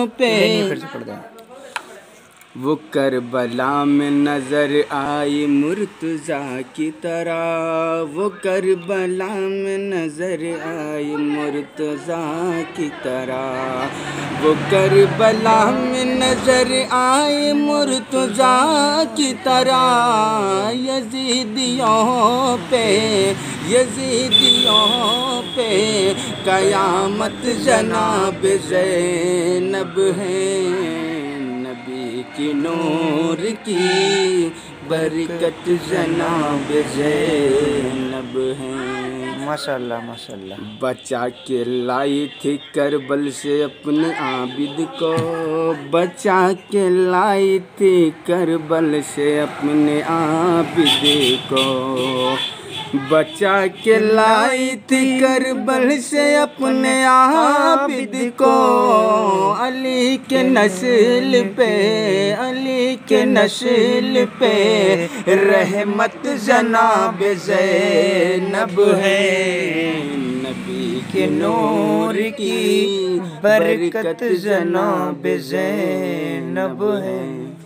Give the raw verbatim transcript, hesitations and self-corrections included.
पे। फिर से पढ़ दो। वो करबला में नजर आई मुर्तज़ा की तरह, वो करबला में नजर आई मुर्तज़ा की तरह, वो करबला में नजर आई मुर्तज़ा की तरह। यज़ीदियों पे, यज़ीदियों पे क़यामत जनाब ज़ैनब है। नबी की नूर की बरकत जनाब ज़ैनब है। माशाल्लाह माशाल्लाह। बचा के लाई थी करबल से अपने आबिद को, बचा के लाई थी करबल से अपने आबिद को, बचा के लाई थी करबल से अपने आबिद को। अली के नस्ल पे, अली के नस्ल पे रहमत जनाब ज़ैनब है। नबी के नूर की बरकत जनाब ज़ैनब है।